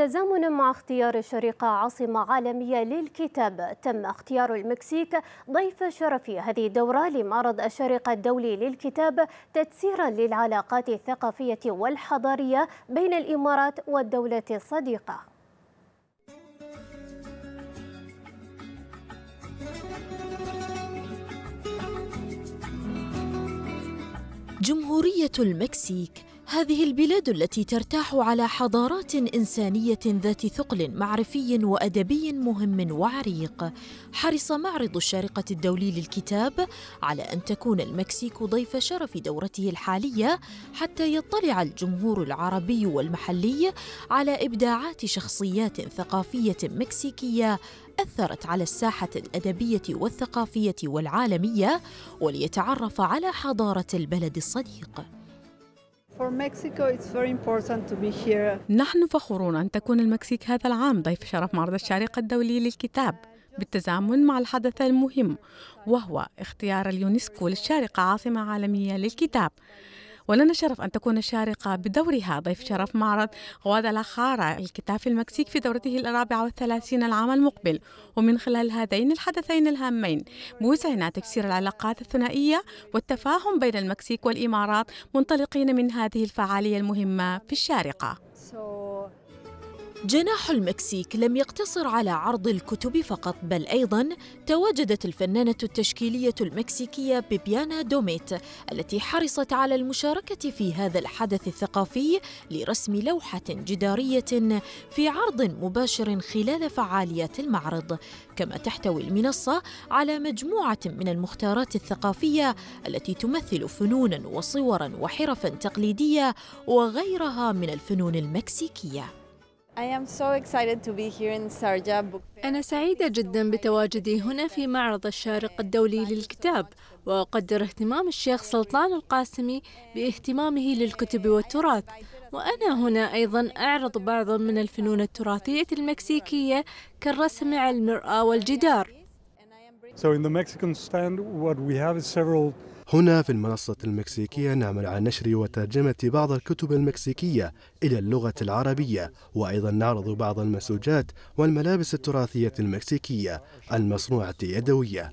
تزامنا مع اختيار الشريقة عاصمة عالمية للكتاب، تم اختيار المكسيك ضيف شرف هذه الدورة لمعرض الشارقة الدولي للكتاب تجسيرا للعلاقات الثقافية والحضارية بين الإمارات والدولة الصديقة. جمهورية المكسيك، هذه البلاد التي ترتاح على حضارات إنسانية ذات ثقل معرفي وأدبي مهم وعريق. حرص معرض الشارقة الدولي للكتاب على أن تكون المكسيك ضيف شرف دورته الحالية حتى يطلع الجمهور العربي والمحلي على إبداعات شخصيات ثقافية مكسيكية أثرت على الساحة الأدبية والثقافية والعالمية، وليتعرف على حضارة البلد الصديق. نحن فخورون أن تكون المكسيك هذا العام ضيف شرف معرض الشارقة الدولي للكتاب بالتزامن مع الحدث المهم وهو اختيار اليونسكو للشارقة عاصمة عالمية للكتاب. ولنا شرف أن تكون الشارقة بدورها ضيف شرف معرض غوادالاخارا الكتاب في المكسيك في دورته 34 العام المقبل، ومن خلال هذين الحدثين الهامين بوسعنا تكسير العلاقات الثنائية والتفاهم بين المكسيك والإمارات منطلقين من هذه الفعالية المهمة في الشارقة. جناح المكسيك لم يقتصر على عرض الكتب فقط، بل أيضاً تواجدت الفنانة التشكيلية المكسيكية بيبيانا دوميت التي حرصت على المشاركة في هذا الحدث الثقافي لرسم لوحة جدارية في عرض مباشر خلال فعاليات المعرض. كما تحتوي المنصة على مجموعة من المختارات الثقافية التي تمثل فنوناً وصوراً وحرفاً تقليدية وغيرها من الفنون المكسيكية. أنا سعيدة جدا بتواجدي هنا في معرض الشارقة الدولي للكتاب، وأقدر اهتمام الشيخ سلطان القاسمي باهتمامه للكتب والتراث، وأنا هنا أيضا أعرض بعضا من الفنون التراثية المكسيكية كالرسم على المرآة والجدار. هنا في المنصة المكسيكية نعمل على نشر وترجمة بعض الكتب المكسيكية إلى اللغة العربية، وأيضا نعرض بعض المنسوجات والملابس التراثية المكسيكية المصنوعة يدوية.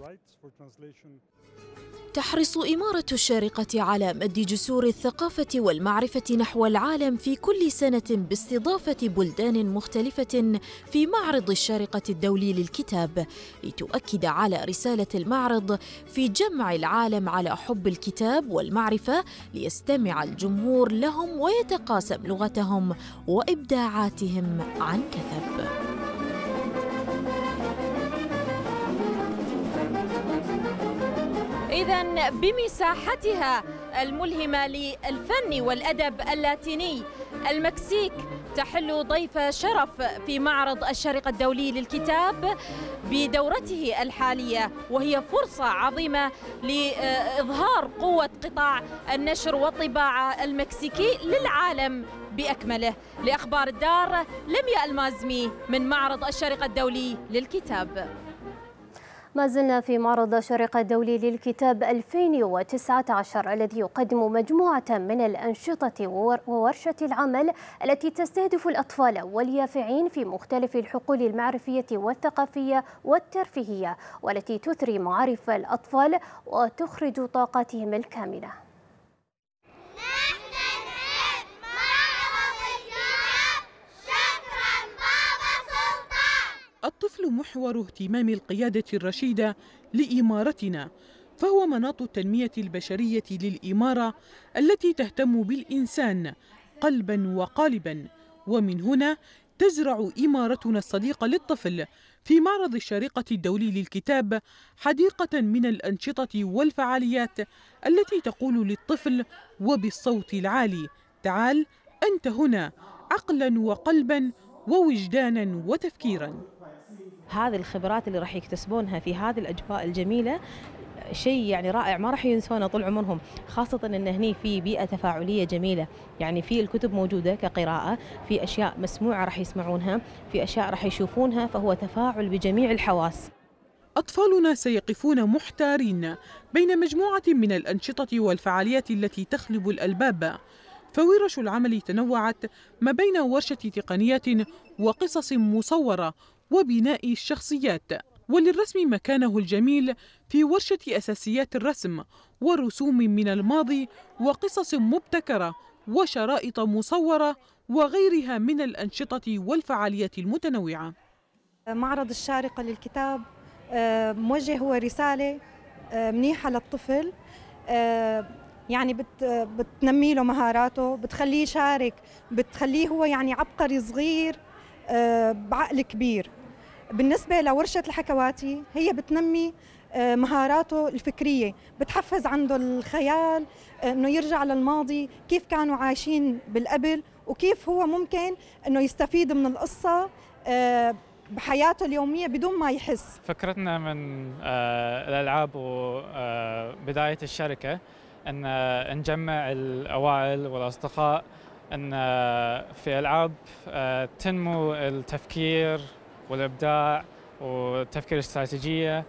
تحرص إمارة الشارقة على مد جسور الثقافة والمعرفة نحو العالم في كل سنة باستضافة بلدان مختلفة في معرض الشارقة الدولي للكتاب، لتؤكد على رسالة المعرض في جمع العالم على حب الكتاب والمعرفة، ليستمع الجمهور لهم ويتقاسم لغتهم وإبداعاتهم عن كثب. إذن بمساحتها الملهمة للفن والأدب اللاتيني، المكسيك تحل ضيف شرف في معرض الشارقة الدولي للكتاب بدورته الحالية، وهي فرصة عظيمة لإظهار قوة قطاع النشر والطباعة المكسيكي للعالم بأكمله. لأخبار الدار، لميا المازمي من معرض الشارقة الدولي للكتاب. ما زلنا في معرض الشارقة الدولي للكتاب 2019 الذي يقدم مجموعة من الأنشطة وورشة العمل التي تستهدف الأطفال واليافعين في مختلف الحقول المعرفية والثقافية والترفيهية، والتي تثري معارف الأطفال وتخرج طاقاتهم الكامنة. الطفل محور اهتمام القيادة الرشيدة لإمارتنا، فهو مناط التنمية البشرية للإمارة التي تهتم بالإنسان قلباً وقالباً. ومن هنا تزرع إمارتنا الصديقة للطفل في معرض الشارقة الدولي للكتاب حديقة من الأنشطة والفعاليات التي تقول للطفل وبالصوت العالي: تعال أنت هنا، عقلاً وقلباً ووجداناً وتفكيراً. هذه الخبرات اللي راح يكتسبونها في هذه الأجواء الجميلة شيء يعني رائع، ما راح ينسونه طول عمرهم، خاصة أن هني في بيئة تفاعلية جميلة، يعني في الكتب موجودة كقراءة، في أشياء مسموعة راح يسمعونها، في أشياء راح يشوفونها، فهو تفاعل بجميع الحواس. أطفالنا سيقفون محتارين بين مجموعة من الأنشطة والفعاليات التي تخلب الألباب، فورش العمل تنوعت ما بين ورشة تقنيات وقصص مصورة وبناء الشخصيات، وللرسم مكانه الجميل في ورشة أساسيات الرسم ورسوم من الماضي وقصص مبتكرة وشرائط مصورة وغيرها من الأنشطة والفعاليات المتنوعة. معرض الشارقة للكتاب موجه هو رسالة منيحة للطفل، يعني بتنمي له مهاراته، بتخليه يشارك، بتخليه هو يعني عبقري صغير بعقل كبير. بالنسبة لورشة الحكواتي هي بتنمي مهاراته الفكرية، بتحفز عنده الخيال، انه يرجع للماضي، كيف كانوا عايشين بالقبل وكيف هو ممكن انه يستفيد من القصة بحياته اليومية بدون ما يحس. فكرتنا من الألعاب وبداية الشركة أن نجمع الأوائل والأصدقاء، أن في ألعاب تنمو التفكير والإبداع والتفكير الاستراتيجية،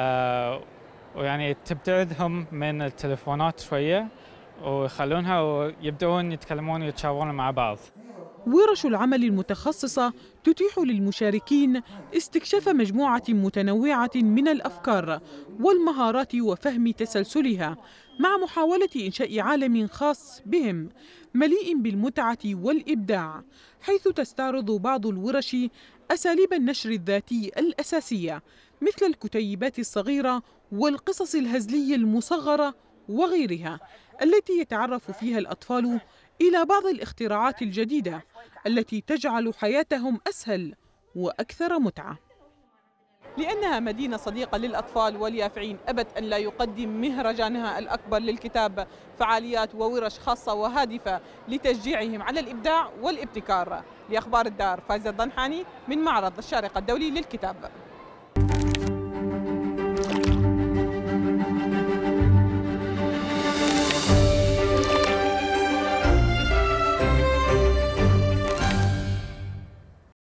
ويعني تبتعدهم من التلفونات شوية ويخلونها ويبدأون يتكلمون ويتشاورون مع بعض. ورش العمل المتخصصة تتيح للمشاركين استكشاف مجموعة متنوعة من الأفكار والمهارات وفهم تسلسلها، مع محاولة إنشاء عالم خاص بهم مليء بالمتعة والإبداع، حيث تستعرض بعض الورش أساليب النشر الذاتي الأساسية مثل الكتيبات الصغيرة والقصص الهزلية المصغرة وغيرها، التي يتعرف فيها الأطفال إلى بعض الاختراعات الجديدة التي تجعل حياتهم أسهل وأكثر متعة. لأنها مدينة صديقة للأطفال واليافعين، أبت أن لا يقدم مهرجانها الأكبر للكتاب فعاليات وورش خاصة وهادفة لتشجيعهم على الإبداع والابتكار. لأخبار الدار، فايزة الضنحاني من معرض الشارقة الدولي للكتاب.